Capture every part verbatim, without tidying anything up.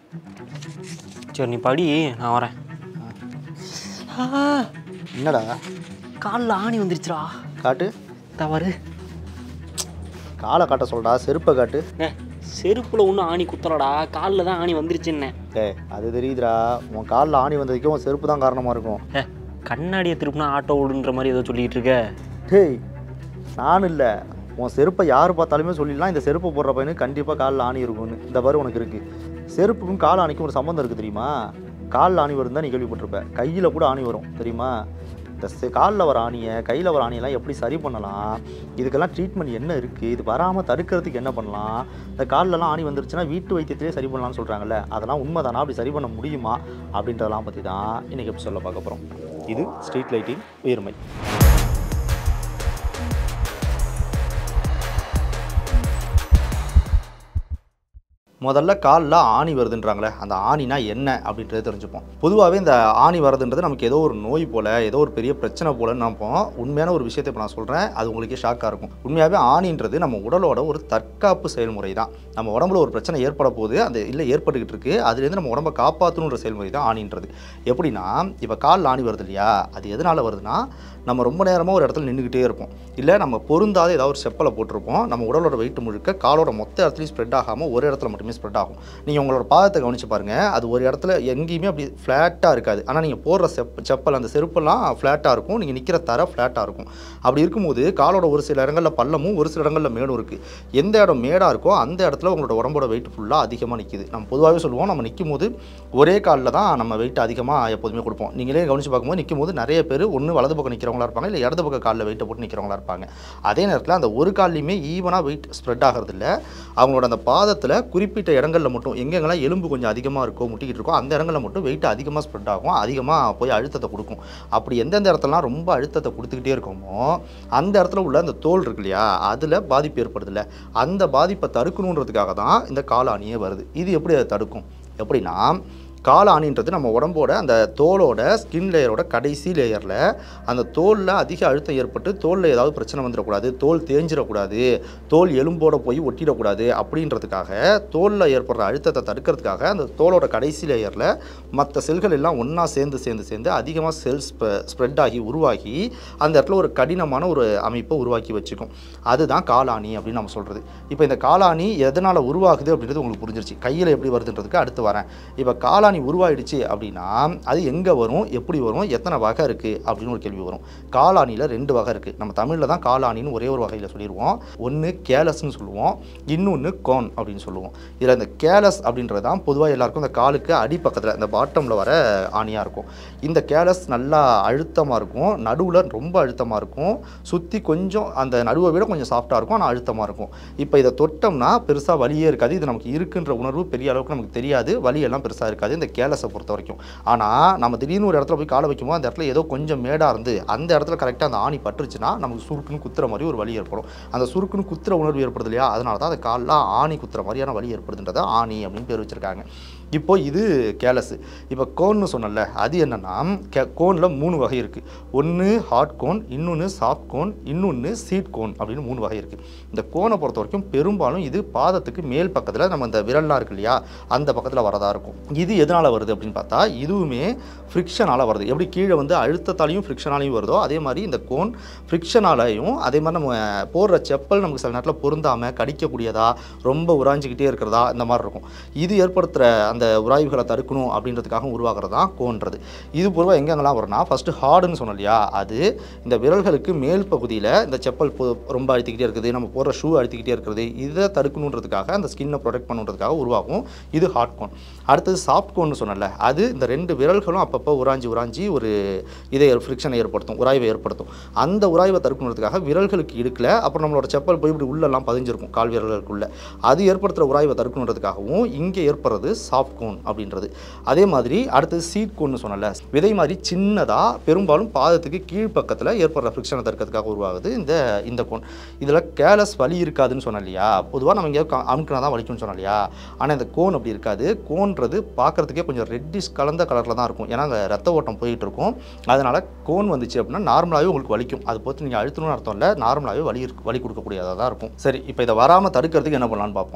சரி நீ படி, நான் வரேன். என்னடா காலில் ஆணி வந்துருச்சுடா. காட்டு. தவறு. காலை காட்ட சொல்டா, செருப்பை காட்டு. ஏ செருப்பில் ஒன்றும் ஆணி குத்தலடா, காலில் தான் ஆணி வந்துருச்சுன்னே. ஏ அது தெரியுதுடா, உன் காலில் ஆணி வந்ததுக்கே உன் செருப்பு தான் காரணமாக இருக்கும். ஏ கண்ணாடியை திருப்பினா ஆட்டோ ஓடுன்ற மாதிரி ஏதோ சொல்லிகிட்டு இருக்க. டேய் நானும் இல்லை, உன் செருப்பை யார் பார்த்தாலுமே சொல்லிடலாம் இந்த செருப்பு போடுற பையனுக்கு கண்டிப்பாக காலில் ஆணி இருக்கும்னு. இந்த பாரு உனக்கு இருக்குது. செருப்புக்கும் கால் ஆணிக்கும் ஒரு சம்மந்தம் இருக்குது தெரியுமா? காலில் ஆணி வரும் தான் நீ கேள்விப்பட்டிருப்ப, கையில் கூட ஆணி வரும் தெரியுமா? இந்த காலில் வர ஆணியை கையில் வர ஆணியெல்லாம் எப்படி சரி பண்ணலாம், இதுக்கெல்லாம் ட்ரீட்மெண்ட் என்ன இருக்குது, இது வராமல் தடுக்கிறதுக்கு என்ன பண்ணலாம், இந்த காலிலலாம் ஆணி வந்துருச்சுன்னா வீட்டு வைத்தியத்திலே சரி பண்ணலாம்னு சொல்கிறாங்கல்ல, அதெல்லாம் உண்மை தானா, அப்படி சரி பண்ண முடியுமா அப்படின்றதெல்லாம் பற்றி தான் இன்றைக்கி எப்படி சொல்ல பார்க்க போகிறோம். இது ஸ்ட்ரீட் லைட்டின் உயிர்மை. முதல்ல காலில் ஆணி வருதுன்றாங்களே, அந்த ஆணினா என்ன அப்படின்றத தெரிஞ்சுப்போம். பொதுவாகவே இந்த ஆணி வரதுன்றது நமக்கு ஏதோ ஒரு நோய் போல், ஏதோ ஒரு பெரிய பிரச்சனை போலன்னு நினைப்போம். உண்மையான ஒரு விஷயத்தை இப்போ நான் சொல்கிறேன், அது உங்களுக்கே ஷாக்காக இருக்கும். உண்மையாகவே ஆணின்றது நம்ம உடலோட ஒரு தற்காப்பு செயல்முறை தான். நம்ம உடம்புல ஒரு பிரச்சனை ஏற்பட போது, அது இல்லை ஏற்பட்டுக்கிட்டு இருக்குது, அதுலேருந்து நம்ம உடம்பை காப்பாற்றணுன்ற செயல்முறை தான் ஆணின்றது. எப்படின்னா, இப்போ காலில் ஆணி வருது இல்லையா, அது எதனால் வருதுன்னா, நம்ம ரொம்ப நேரமாக ஒரு இடத்துல நின்றுக்கிட்டே இருப்போம், இல்லை நம்ம பொருந்தாத ஏதாவது ஒரு செப்பலை போட்டிருப்போம், நம்ம உடலோட வெயிட் முழுக்க காலோட மொத்த இடத்துலையும் ஸ்ப்ரெட் ஆகாமல் ஒரு இடத்துல மட்டுமே ஸ்ப்ரெட் ஆகும். நீங்கள் உங்களோட பாதத்தை கவனித்து பாருங்கள், அது ஒரு இடத்துல எங்கேயுமே அப்படி ஃப்ளாட்டாக இருக்காது. ஆனால் நீங்கள் போடுற செப் செப்பல் அந்த செருப்பெல்லாம் ஃப்ளாட்டாக இருக்கும், நீங்கள் நிற்கிற தர ஃப்ளாட்டாக இருக்கும். அப்படி இருக்கும்போது காலோட ஒரு சில இடங்களில் பள்ளமும் ஒரு சில இடங்களில் மேடும் இருக்குது. எந்த இடம் மேடாக இருக்கோ அந்த இடத்துல உங்களோட உடம்போட வெயிட் ஃபுல்லாக அதிகமாக நிற்கிது. நம்ம பொதுவாகவே சொல்லுவோம், நம்ம நிற்கும் போது ஒரே காலில் தான் நம்ம வெயிட் அதிகமாக எப்போதுமே கொடுப்போம். நீங்களே கவனித்து பார்க்கும்போது நிற்கும் போது நிறைய பேர் ஒன்று வலது பக்கம் நிற்கிறவங்களா இருப்பாங்க, இல்லை இடது பக்கம் காலில் வெயிட்டை போட்டு நிற்கிறவங்களா இருப்பாங்க. அதே நேரத்தில் அந்த ஒரு கால்லையுமே ஈவனாக வெயிட் ஸ்ப்ரெட் ஆகிறது இல்லை. அவங்களோட அந்த பாதத்தில் குறிப்பிட்ட இடங்களில் மட்டும் எங்கெங்கெல்லாம் எலும்பு கொஞ்சம் அதிகமாக இருக்கோ, முட்டிக்கிட்டு இருக்கோ, அந்த இடங்களில் மட்டும் வெயிட் அதிகமாக ஸ்ப்ரெட் ஆகும், அதிகமாக போய் அழுத்தத்தை கொடுக்கும். அப்படி எந்தெந்த இடத்துலலாம் ரொம்ப அழுத்தத்தை கொடுத்துக்கிட்டே இருக்கோமோ அந்த இடத்துல உள்ள அந்த தோல் இருக்கு இல்லையா, அதில் பாதிப்பு ஏற்படுது இல்லை, அந்த பாதிப்பை தடுக்கணுன்றதுக்காக தான் இந்த காலாணியே வருது. இது எப்படி அதை தடுக்கும்? எப்படின்னா, காலாணின்றது நம்ம உடம்போட அந்த தோலோட ஸ்கின் லேயரோட கடைசி லேயரில் அந்த தோலில் அதிக அழுத்தம் ஏற்பட்டு தோலில் ஏதாவது பிரச்சனை வந்துடக்கூடாது, தோல் தேஞ்சிடக்கூடாது, தோல் எலும்போடு போய் ஒட்டிடக்கூடாது அப்படின்றதுக்காக, தோலில் ஏற்படுற அழுத்தத்தை தடுக்கிறதுக்காக அந்த தோலோட கடைசி லேயரில் மற்ற செல்கள் எல்லாம் ஒன்றா சேர்ந்து சேர்ந்து சேர்ந்து அதிகமாக செல்ஸ் ஸ்ப்ரெட் ஆகி உருவாகி அந்த இடத்துல ஒரு கடினமான ஒரு அமைப்பை உருவாக்கி வச்சுக்கும். அதுதான் காலாணி அப்படின்னு நம்ம சொல்கிறது. இப்போ இந்த காலாணி எதனால் உருவாகுது அப்படின்றது உங்களுக்கு புரிஞ்சிருச்சு. கையில் எப்படி வருதுன்றதுக்கு அடுத்து வரேன். இப்போ காலாணி உருவாயிடுச்சு அப்படின்னா அது எங்கே வரும், எப்படி வரும், எத்தனை வகை இருக்குது அப்படின்னு ஒரு கேள்வி வரும். காலாணியில் ரெண்டு வகை இருக்குது. நம்ம தமிழில் தான் காலாணின்னு ஒரே ஒரு வகையில் சொல்லிடுவோம். ஒன்று கேலஸ்ன்னு சொல்லுவோம், இன்னொன்று கோன் அப்படின்னு சொல்லுவோம். இதில் இந்த கேலஸ் அப்படின்றது தான் பொதுவாக எல்லாருக்கும் இந்த காலுக்கு அடிப்பக்கத்தில் இந்த பாட்டமில் வர ஆணியாக இருக்கும். இந்த கேலஸ் நல்லா அழுத்தமாக இருக்கும், நடுவில் ரொம்ப அழுத்தமாக இருக்கும், சுற்றி கொஞ்சம் அந்த நடுவை விட கொஞ்சம் சாஃப்டாக இருக்கும், ஆனால் அழுத்தமாக இருக்கும். இப்போ இதை தொட்டோம்னா பெருசாக வலியே இருக்காது, இது நமக்கு இருக்குன்ற உணர்வு பெரிய அளவுக்கு நமக்கு தெரியாது, வலியெல்லாம் பெருசாக இருக்காது இந்த கேலஸை பொறுத்த வரைக்கும். ஆனால் நம்ம திடீர்னு ஒரு இடத்துல போய் காலை வைக்கும்போது அந்த இடத்துல ஏதோ கொஞ்சம் மேடாக இருந்து அந்த இடத்துல கரெக்டாக அந்த ஆணி பட்டுருச்சுன்னா நமக்கு சுருக்குன்னு குத்துற மாதிரி ஒரு வலி ஏற்படும். அந்த சுருக்குன்னு குத்துற உணர்வு ஏற்படுது இல்லையா, அதனால தான் அந்த காலில் ஆணி குத்துற மாதிரியான வலி ஏற்படுதுன்றதை ஆணி அப்படின்னு பேர் வச்சுருக்காங்க. இப்போ இது கேலஸு. இப்போ கோன்னு சொன்னல, அது என்னென்னா கே கோனில் மூணு வகை இருக்குது. ஒன்று ஹார்ட் கோன், இன்னொன்று சாஃப்ட் கோன், இன்னொன்று சீட் கோன் அப்படின்னு மூணு வகை இருக்குது. இந்த கோனை பொறுத்த வரைக்கும் பெரும்பாலும் இது பாதத்துக்கு மேல் பக்கத்தில் நம்ம இந்த விரல்லாம் இருக்கு இல்லையா அந்த பக்கத்தில் வரதா இருக்கும். இது எதனால் வருது அப்படின்னு பார்த்தா இதுவுமே ஃப்ரிக்ஷனால் வருது. எப்படி கீழே வந்து அழுத்தத்தாலையும் ஃப்ரிக்ஷனாலையும் வருதோ அதே மாதிரி இந்த கோன் ஃப்ரிக்ஷனாலையும், அதே மாதிரி நம்ம போடுற செப்பல் நமக்கு சில நேரத்தில் பொருந்தாமல் கடிக்கக்கூடியதா, ரொம்ப உராஞ்சிக்கிட்டே இருக்கிறதா இந்த மாதிரி இருக்கும். இது ஏற்படுத்துகிற அந்த உராய்வுகளை தடுக்கணும் அப்படின்றதுக்காக உருவாகிறது தான் கோன்றது. இது பொதுவாக எங்கெங்கெல்லாம் வரும்னா, ஃபஸ்ட்டு ஹார்டுன்னு சொன்னோம் இல்லையா, அது இந்த விரல்களுக்கு மேல் பகுதியில் இந்த செப்பல் ரொம்ப அழுத்திக்கிட்டே இருக்குது, நம்ம போடுற ஷூ அழுத்திக்கிட்டே இருக்கிறது, இதை தடுக்கணுன்றதுக்காக அந்த ஸ்கின்னை ப்ரொடெக்ட் பண்ணுறதுக்காக உருவாகும். இது ஹார்ட் கோன். அடுத்தது சாஃப்ட் கோன்னு சொன்னல, அது இந்த ரெண்டு விரல்களும் அப்பப்போ உராஞ்சி உராஞ்சி ஒரு இதை ஃப்ரிக்ஷனை ஏற்படுத்தும், உராய்வை ஏற்படுத்தும். அந்த உராய்வை தடுக்கணுன்றதுக்காக விரல்களுக்கு இடுக்கல, அப்புறம் நம்மளோட செப்பல் போய் இப்படி உள்ளெல்லாம் பதிஞ்சிருக்கும் கால் விரல்களுக்குள்ள, அது ஏற்படுத்துகிற உராய்வை தடுக்கணுன்றதுக்காகவும் இங்கே ஏற்படுறது சாஃப்ட் கோன் அப்படின்றது. அதே மாதிரி அடுத்தது சீட் கோன்னு சொன்னல, விதை மாதிரி சின்னதாக பெரும்பாலும் பாதத்துக்கு கீழ்ப்பக்கத்தில் ஏற்படுற ஃப்ரிக்ஷனை தடுக்கிறதுக்காக உருவாகுது இந்த இந்த கோன். இதில் கேலஸ் வலி இருக்காதுன்னு சொன்னோம் இல்லையா, பொதுவாக நம்ம இங்கே அமுக்கினா தான் வலிக்கும்னு சொன்னோம் இல்லையா, ஆனால் இந்த கோன் அப்படி இருக்காது. கோன்றது பார்க்குறதுக்கே கொஞ்சம் ரெட்டிஷ் கலந்த கலரில் தான் இருக்கும், ஏன்னா அங்கே ரத்த ஓட்டம் போயிட்டு இருக்கும். அதனால் கோன் வந்துச்சு அப்படின்னா நார்மலாகவே உங்களுக்கு வலிக்கும், அது பொறுத்து நீங்கள் அழுத்தணும்னு அர்த்தம் இல்லை, நார்மலாகவே வலி வலி கொடுக்கக்கூடியதாக தான் இருக்கும். சரி, இப்போ இதை வராமல் தடுக்கிறதுக்கு என்ன பண்ணலான்னு பார்ப்போம்.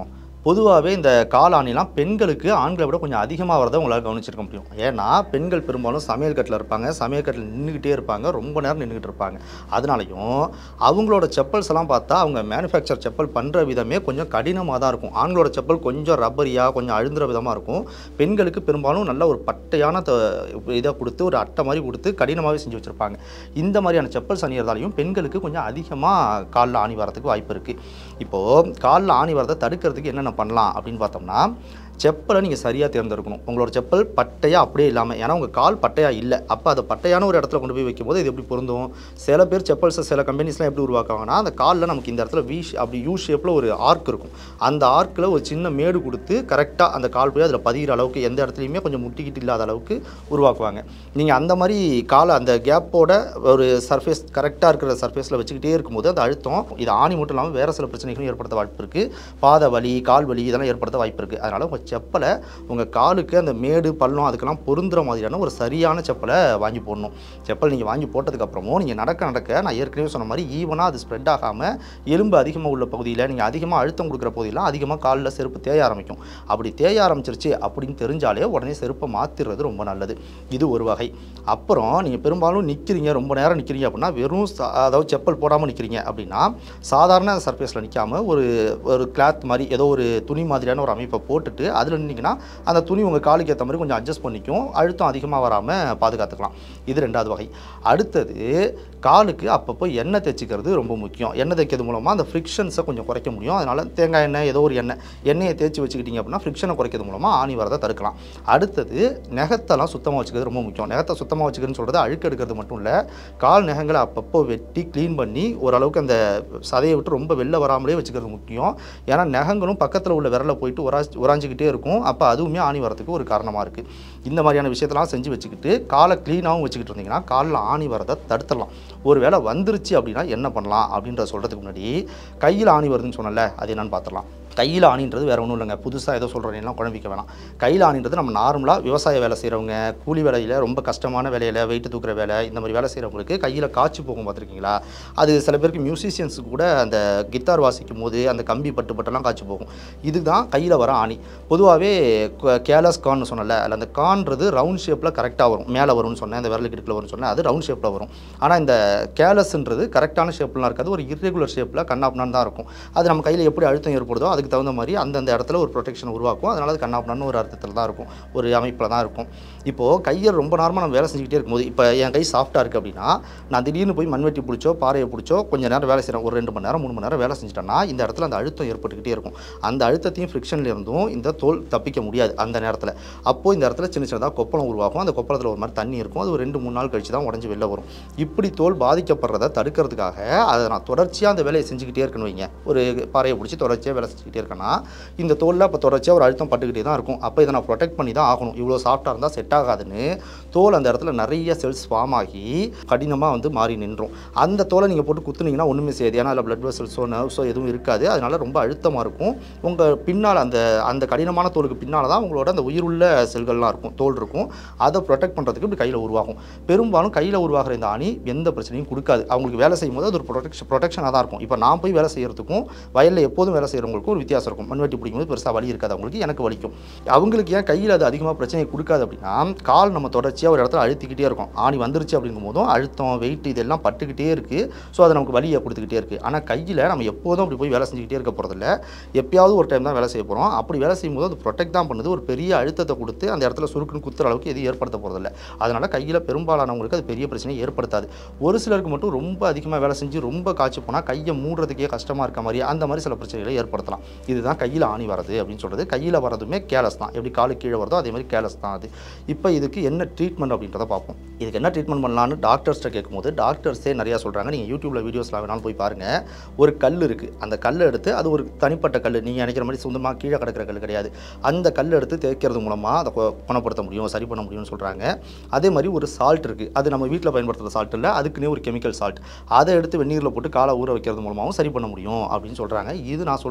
பொதுவாகவே இந்த கால் ஆணிலாம் பெண்களுக்கு ஆண்களை விட கொஞ்சம் அதிகமாக வரதை உங்களால் கவனிச்சிருக்க முடியும். ஏன்னா பெண்கள் பெரும்பாலும் சமையல் கட்டில் இருப்பாங்க, சமையல் கட்டில் நின்றுக்கிட்டே இருப்பாங்க, ரொம்ப நேரம் நின்றுக்கிட்டு இருப்பாங்க. அதனாலையும் அவங்களோட செப்பல்ஸ் எல்லாம் பார்த்தா அவங்க மேனுஃபேக்சர் செப்பல் பண்ணுற விதமே கொஞ்சம் கடினமாக தான் இருக்கும். ஆண்களோட செப்பல் கொஞ்சம் ரப்பரியாக கொஞ்சம் அழுந்துற விதமாக இருக்கும். பெண்களுக்கு பெரும்பாலும் நல்ல ஒரு பட்டையான இதை கொடுத்து ஒரு அட்டை மாதிரி கொடுத்து கடினமாகவே செஞ்சு வச்சுருப்பாங்க. இந்த மாதிரியான செப்பல்ஸ் அணியறதாலையும் பெண்களுக்கு கொஞ்சம் அதிகமாக காலில் ஆணி வரதுக்கு வாய்ப்பு இருக்குது. இப்போது காலில் ஆணி வரதை தடுக்கிறதுக்கு என்னென்ன பண்ணலாம் அப்படின்னு பார்த்தோம்னா, செப்பலை நீங்கள் சரியாக தேர்ந்தெடுக்கணும். உங்களோட செப்பல் பட்டையாக அப்படியே இல்லாமல், ஏன்னா உங்கள் கால் பட்டையாக இல்லை, அப்போ அதை பட்டையான ஒரு இடத்துல கொண்டு போய் வைக்கும்போது இது எப்படி பொருந்தும்? சில பேர் செப்பல்ஸை சில கம்பெனிஸ்லாம் எப்படி உருவாக்குவாங்கன்னா, அந்த காலில் நமக்கு இந்த இடத்துல வி அப்படி யூ ஷேப்பில் ஒரு ஆர்க் இருக்கும். அந்த ஆர்க்கில் ஒரு சின்ன மேடு கொடுத்து கரெக்டாக அந்த கால் போய் அதில் பதிகிற அளவுக்கு எந்த இடத்துலையுமே கொஞ்சம் முட்டிக்கிட்டு இல்லாத அளவுக்கு உருவாக்குவாங்க. நீங்கள் அந்த மாதிரி காலை அந்த கேப்போட ஒரு சர்ஃபேஸ் கரெக்டாக இருக்கிற சர்ஃபேஸில் வச்சுக்கிட்டே இருக்கும்போது அந்த அழுத்தம் இது ஆணி மட்டும் இல்லாமல் வேறு சில பிரச்சனைகளும் ஏற்படுத்த வாய்ப்பு இருக்குது. பாத வலி, கால் வலி இதெல்லாம் ஏற்படுத்த வாய்ப்பு இருக்குது. அதனால் உங்கள் செப்பலை உங்கள் காலுக்கு அந்த மேடு பள்ளம் அதுக்கெல்லாம் பொருந்துகிற மாதிரியான ஒரு சரியான செப்பலை வாங்கி போடணும். செப்பல் நீங்கள் வாங்கி போட்டதுக்கப்புறமும் நீங்கள் நடக்க நடக்க நான் ஏற்கனவே சொன்ன மாதிரி ஈவனாக அது ஸ்ப்ரெட் ஆகாமல் எலும்பு அதிகமாக உள்ள பகுதியில் நீங்கள் அதிகமாக அழுத்தம் கொடுக்குற பகுதியில் அதிகமாக காலில் செருப்பு தேய ஆரம்பிக்கும். அப்படி தேய ஆரம்பிச்சிருச்சு அப்படின்னு தெரிஞ்சாலே உடனே செருப்பை மாற்றிடுறது ரொம்ப நல்லது. இது ஒரு வகை. அப்புறம் நீங்கள் பெரும்பாலும் நிற்கிறீங்க, ரொம்ப நேரம் நிற்கிறீங்க அப்படின்னா, வெறும் அதாவது செப்பல் போடாமல் நிற்கிறீங்க அப்படின்னா, சாதாரண சர்ஃபேஸில் நிற்காமல் ஒரு ஒரு கிளாத் மாதிரி ஏதோ ஒரு துணி மாதிரியான ஒரு அமைப்பை போட்டுட்டு அதில் நின்னீங்கன்னா அந்த துணி உங்கள் காலுக்கு ஏற்ற மாதிரி கொஞ்சம் அட்ஜஸ்ட் பண்ணிக்கும், அழுத்தம் அதிகமாக வராமல் பாதுகாத்துக்கலாம். இது ரெண்டாவது வகை. அடுத்தது காலுக்கு அப்பப்போ எண்ணெய் தேய்ச்சிக்கிறது ரொம்ப முக்கியம். எண்ணெய் தேய்க்கிறது மூலமாக அந்த ஃப்ரிக்ஷன்ஸை கொஞ்சம் குறைக்க முடியும். அதனால் தேங்காய் எண்ணெய் ஏதோ ஒரு எண்ணெய் எண்ணெயை தேய்ச்சி வச்சுக்கிட்டீங்க அப்படின்னா ஃப்ரிக்ஷனை குறைக்கிறது மூலமாக ஆணி வரதை தடுக்கலாம். அடுத்தது நகத்தெல்லாம் சுத்தமாக வச்சுக்கிறது ரொம்ப முக்கியம். நகத்தை சுத்தமாக வச்சுக்கிறதுன்னு சொல்கிறது அழுக்கு எடுக்கிறது மட்டும் இல்லை, கால் நகங்களை அப்பப்போ வெட்டி க்ளீன் பண்ணி ஓரளவுக்கு அந்த சதையை விட்டு ரொம்ப வெளில வராமலே வச்சுக்கிறது முக்கியம். ஏன்னா நகங்களும் பக்கத்தில் உள்ள விரலை போயிட்டு உரா உராஞ்சிக்கிட்டே இருக்கும். அப்போ அதுவுமே ஆணி வரதுக்கு ஒரு காரணமாக இருக்குது. இந்த மாதிரியான விஷயத்தெல்லாம் செஞ்சு வச்சுக்கிட்டு காலை க்ளீனாகவும் வச்சுக்கிட்டு இருந்தீங்கன்னா காலில் ஆணி வரதை தடுத்துடலாம். ஒரு வேளை வந்துருச்சு அப்படின்னா என்ன பண்ணலாம் அப்படின்ற சொல்கிறதுக்கு முன்னாடி கையில் ஆணி வருதுன்னு சொன்னல, அது என்னன்னு பார்த்துடலாம். கையில் ஆணின்றது வேறு ஒன்றும் இல்லைங்க, புதுசாக ஏதோ சொல்கிறேன்னா குழம்பிக்க வேணாம். கையில் ஆணின்றது நம்ம நார்மலாக விவசாய வேலை செய்கிறவங்க, கூலி வேலையில் ரொம்ப கஷ்டமான வேலையில் வெயிட்டு தூக்குற வேலை இந்த மாதிரி வேலை செய்கிறவங்களுக்கு கையில் காய்ச்சி போகும் பார்த்துருக்கீங்களா? அது சில பேருக்கு மியூசிஷியன்ஸுக்கு கூட அந்த கித்தார் வாசிக்கும் போது அந்த கம்பி பட்டு பட்டெல்லாம் காய்ச்சி போகும். இதுதான் கையில் வர ஆணி. பொதுவாகவே கேலஸ் கான்னு சொன்னல, அதில் அந்த கான்றது ரவுண்ட் ஷேப்பில் கரெக்டாக வரும், மேலே வரும்னு சொன்னேன், இந்த விரலுக்கு இடுக்கில் வரும்னு சொன்னேன், அது ரவுண்ட் ஷேப்பில் வரும். ஆனால் இந்த கேலஸ்ன்றது கரெக்டான ஷேப்லாம் இருக்காது, ஒரு இர்ரெகுலர் ஷேப்பில் கண்ணாப்னான்னு தான் இருக்கும். அது நம்ம கையில் எப்படி அழுத்தம் ஏற்படுதோ அதுக்கு தகுந்த மாதிரி அந்தந்த இடத்துல ஒரு ப்ரொடெக்ஷன் உருவாக்கும். அதனால் அது கண்ணாப்னான்னு ஒரு அர்த்தத்தில் தான் இருக்கும், ஒரு அமைப்பில் தான் இருக்கும். இப்போது கையை ரொம்ப நார்மலாக நம்ம வேலை செஞ்சுக்கிட்டே இருக்கும்போது, இப்போ என் கை சாஃப்ட்டாக இருக்குது அப்படின்னா நான் திடீர்னு போய் மண்வெட்டி பிடிச்சோ பாறையை பிடிச்சோ கொஞ்சம் நேரம் வேலை செய்கிறேன், ஒரு ரெண்டு மணி நேரம் மூணு மணி நேரம் வேலை செஞ்சுட்டேன்னா இந்த இடத்துல அந்த அழுத்தம் ஏற்பட்டுக்கிட்டே இருக்கும். அந்த அழுத்தத்தையும் ஃப்ரிக்ஷனில் இருந்தும் இந்த தோல் தப்பிக்க முடியாது அந்த நேரத்தில். அப்போது இந்த இடத்துல சின்ன சின்னதாக கொப்பளம் உருவாகும். அந்த கொப்பளத்தில் ஒரு மாதிரி தண்ணி இருக்கும், அது ஒரு ரெண்டு மூணு நாள் கழிச்சு தான் உடஞ்சி வெளில வரும். இப்படி தோல் பாதிக்கப்படுறதை தடுக்கிறதுக்காக அதை நான் தொடர்ச்சியாக அந்த வேலையை செஞ்சுக்கிட்டே இருக்கணும். வைங்க, ஒரு பாறையை பிடிச்சி தொடர்ச்சியாக வேலை செஞ்சுக்கிட்டே இருக்கேன்னா இந்த தோலில் இப்போ தொடர்ச்சியாக ஒரு அழுத்தம் பட்டுக்கிட்டே தான் இருக்கும். அப்போ இதை நான் ப்ரொடெக்ட் பண்ணி தான் ஆகணும். இவ்வளோ சாஃப்டாக இருந்தால் செட் ஆகாதுன்னு தோல் அந்த இடத்துல நிறைய செல்ஸ் ஃபார்ம் ஆகி கடினமாக வந்து மாறி நின்றும். அந்த தோலை நீங்கள் போட்டு குத்துனீங்கன்னா ஒன்றுமே செய்யாது, ஏன்னா அதில் பிளட் வெசல்ஸோ நர்வ்ஸோ எதுவும் இருக்காது. அதனால் ரொம்ப அழுத்தமாக இருக்கும். உங்கள் பின்னால் அந்த அந்த கடினமான தோலுக்கு பின்னால் தான் உங்களோட அந்த உயிருள்ள செல்கள்லாம் இருக்கும், தோல் இருக்கும். அதை ப்ரொடெக்ட் பண்ணுறதுக்கு இப்படி கையில் உருவாகும். பெரும்பாலும் கையில் உருவாகிற இந்த ஆணி எந்த பிரச்சனையும் கொடுக்காது. அவங்களுக்கு வேலை செய்யும் போது அது ஒரு ப்ரொடெக்ஷன் ப்ரொடெக்ஷனாக தான் இருக்கும். இப்போ நான் போய் வேலை செய்கிறதுக்கும் வயலில் எப்போதும் வேலை செய்கிறவங்களுக்கும் ஒரு வித்தியாசம் இருக்கும். மண்வெட்டி பிடிக்கும்போது பெருசாக வலி இருக்காது அவங்களுக்கு, எனக்கு வலிக்கும். அவங்களுக்கு ஏன் கையில் அது அதிகமாக பிரச்சனை கொடுக்காது அப்படின்னா, கால் நம்ம தொடர்ச்சியாக ஒரு இடத்துல அழுத்திக்கிட்டே இருக்கும். ஆணி வந்துருச்சு அப்படிங்கும் போதும் அழுத்தம் வெயிட் இதெல்லாம் பட்டுக்கிட்டே இருக்குது. ஸோ அது நமக்கு வலியை கொடுத்துக்கிட்டே இருக்குது. ஆனால் கையில் நம்ம எப்போதும் அப்படி போய் வேலை செஞ்சுக்கிட்டே இருக்க போகிறதில்ல, எப்பயாவது ஒரு டைம் தான் வேலை செய்ய போகிறோம். அப்படி வேலை செய்யும்போது அது ப்ரொடெக்ட் தான் பண்ணுது, ஒரு பெரிய அழுத்தத்தை கொடுத்து அந்த இடத்துல சுருக்குன்னு குத்துற அளவுக்கு எதுவும் ஏற்படுத்த போகிறதில்ல. அதனால் கையில் பெரும்பாலானவங்களுக்கு அது பெரிய பிரச்சனையை ஏற்படுத்தாது. ஒரு சிலருக்கு மட்டும் ரொம்ப அதிகமாக வேலை செஞ்சு ரொம்ப காய்ச்சி போனால் கையை மூடுறதுக்கே கஷ்டமாக இருக்க மாதிரி அந்த மாதிரி சில பிரச்சனைகளை ஏற்படுத்தலாம். இதுதான் கையில் ஆணி வரது அப்படின்னு சொல்கிறது. கையில் வரதுமே கேலஸ் தான், எப்படி காலு கீழே வருதோ அதே மாதிரி கேலஸ் தான் அது. இப்போ இதுக்கு என்ன ட்ரீட்மெண்ட் அப்படின்றத பார்ப்போம். இதுக்கு என்ன ட்ரீட்மெண்ட் பண்ணலான்னு டாக்டர்ஸ்ட்டை கேட்கும்போது டாக்டர்ஸே நிறையா சொல்கிறாங்க. நீங்கள் யூடியூப்பில் வீடியோஸ்லாம் வேணாலும் போய் பாருங்கள். ஒரு கல் இருக்குது, அந்த கல்லை எடுத்து, அது ஒரு தனிப்பட்ட கல், நீங்கள் நினைக்கிற மாதிரி சொந்தமாக கீழே கிடக்கிற கல் கிடையாது. அந்த கல் எடுத்து தேய்க்கிறது மூலமாக அதை குணப்படுத்த முடியும், சரி பண்ண முடியும்னு சொல்கிறாங்க. அதே மாதிரி ஒரு சால்ட் இருக்குது, அது நம்ம வீட்டில் பயன்படுத்துகிற சால்ட் இல்லை, அதுக்குன்னே ஒரு கெமிக்கல் சால்ட், அதை எடுத்து வெந்நீரில் போட்டு காலை ஊற வைக்கிறது மூலமாகவும் சரி பண்ண முடியும் அப்படின்னு சொல்கிறாங்க. இது நான் சொல்கிறது வீட்டு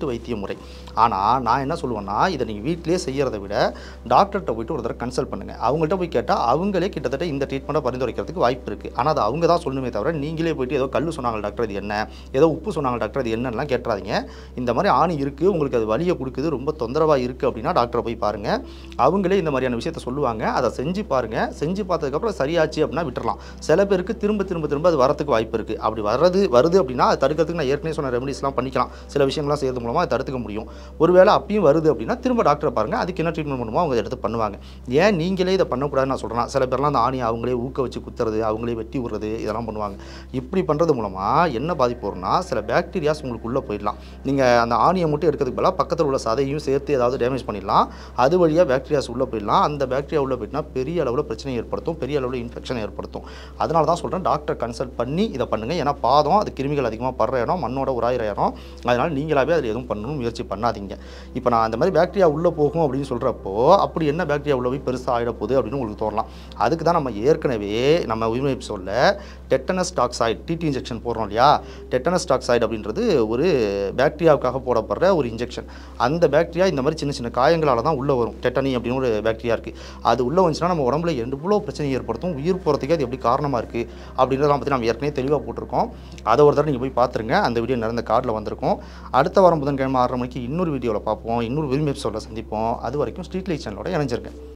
வைத்திய முறை. ஆனால் நான் என்ன சொல்லுவேன்னா, இதை நீங்கள் வீட்டிலேயே செய்கிறத விட டாக்டர்கிட்ட போய்ட்டு ஒரு தடவை கன்சல்ட் பண்ணுங்கள். அவங்கள்ட்ட போய் கேட்டால் அவங்களே கிட்டத்தட்ட இந்த ட்ரீட்மெண்ட்டை பரிந்துரைக்கிறதுக்கு வாய்ப்பு இருக்குது. ஆனால் அது அவங்க தான் சொல்லணுமே தவிர நீங்களே போய்ட்டு ஏதோ கல் சொன்னாங்க டாக்டர் இது என்ன, ஏதோ உப்பு சொன்னாங்க டாக்டர் இது என்னெல்லாம் கேட்டுறாதீங்க. இந்த மாதிரி ஆணி இருக்குது, உங்களுக்கு அது வலியை கொடுக்குது, ரொம்ப தொந்தரவாக இருக்குது அப்படின்னா டாக்டரை போய் பாருங்கள். அவங்களே இந்த மாதிரியான விஷயத்த சொல்லுவாங்க. அதை செஞ்சு பாருங்கள். செஞ்சு பார்த்ததுக்கப்புறம் சரியாச்சு அப்படின்னா விட்டுறலாம். சில பேருக்கு திரும்ப திரும்ப திரும்ப அது வரத்துக்கு வாய்ப்பு இருக்குது. அப்படி வர்றது வருது அப்படின்னா அதை தடுக்கிறதுக்கு நான் ஏற்கனவே சொன்ன ரெமடிஸ்லாம் பண்ணிக்கலாம். சில விஷயங்கள்லாம் செய்யறது மூலமாக அதை தடுத்துக்க முடியும். ஒருவேளை அப்பயும் வருது அப்படின்னா திரும்ப டாக்டரை பாருங்கள். அதுக்கு என்ன ட்ரீட்மெண்ட் பண்ணுமோ அவங்க எடுத்து பண்ணுவாங்க. ஏன் நீங்களே இதை பண்ணக்கூடாதுன்னு நான் சொல்கிறேன். சில பேர்லாம் அந்த ஆணியை அவங்களே ஊக்க வச்சு குத்துறது, அவங்களே வெட்டி விடுறது, இதெல்லாம் பண்ணுவாங்க. இப்படி பண்ணுறது மூலமாக என்ன பாதிப்பு வரும்னா, சில பாக்டீரியாஸ் உங்களுக்கு உள்ளே போயிடலாம். நீங்கள் அந்த ஆணியை மட்டும் எடுக்கிறதுக்கு பதிலாக பக்கத்தில் உள்ள சதையும் சேர்த்து ஏதாவது டேமேஜ் பண்ணிடலாம். அது வழியாக பாக்டீரியாஸ் உள்ளே போயிடலாம். அந்த பாக்டீரியா உள்ளே போயிட்டுனா பெரிய அளவில் பிரச்சனை ஏற்படுத்தும், பெரிய அளவில் இன்ஃபெக்ஷன் ஏற்படுத்தும். அதனால தான் சொல்கிறேன், டாக்டர் கன்சல்ட் பண்ணி இதை பண்ணுங்கள். ஏன்னா பாதம் அது கிருமிகள் அதிகமாக படுற இடம், மண்ணோட உராயிற இடம். அதனால் நீங்களாகவே அதில் எதுவும் பண்ணணும் முயற்சி பண்ணாதீங்க. இப்போ நான் அந்த மாதிரி பாக்டீரியா உள்ளே போகும் அப்படின்னு சொல்கிறப்போ அப்படி என்ன பாக்டீரியா உள்ள போய் பெருசாக ஆகிட போகுது அப்படின்னு உங்களுக்கு தோணலாம். அதுக்கு தான் நம்ம ஏற்கனவே நம்ம உயிர் எபிசோடில் டெட்டனஸ் டாக்சைடு டிடி இன்ஜெக்ஷன் போடுறோம் இல்லையா. டெட்டனஸ் டாக்சைடு அப்படின்றது ஒரு பாக்டீரியாவுக்காக போடப்படுற ஒரு இன்ஜெக்ஷன். அந்த பாக்டீரியா இந்த மாதிரி சின்ன சின்ன காயங்களால் தான் உள்ளே வரும். டெட்டனி அப்படின்னு ஒரு பாக்டீரியா இருக்குது. அது உள்ளே வந்துச்சுன்னா நம்ம உடம்புல எவ்வளோ பிரச்சனை ஏற்படுத்தும், உயிர் போகிறதுக்கு அது எப்படி காரணமாக இருக்குது அப்படின்றதெல்லாம் பற்றி நம்ம ஏற்கனவே தெளிவாக போட்டிருக்கோம். அதை ஒரு தடவை நீங்கள் போய் பார்த்துருங்க. அந்த வீடியோ நிறைந்த கார்டில் வந்திருக்கும். அடுத்த வாரம் புதன்கிழமை ஆறரை மணிக்கு இன்னொரு வீடியோவில் பார்ப்போம். இன்னொரு விரும்பி எபிசோடில் சந்திப்போம். அது வரைக்கும் ஸ்ட்ரீட் லைட் சேனலோட இணைஞ்சிருக்கேன்.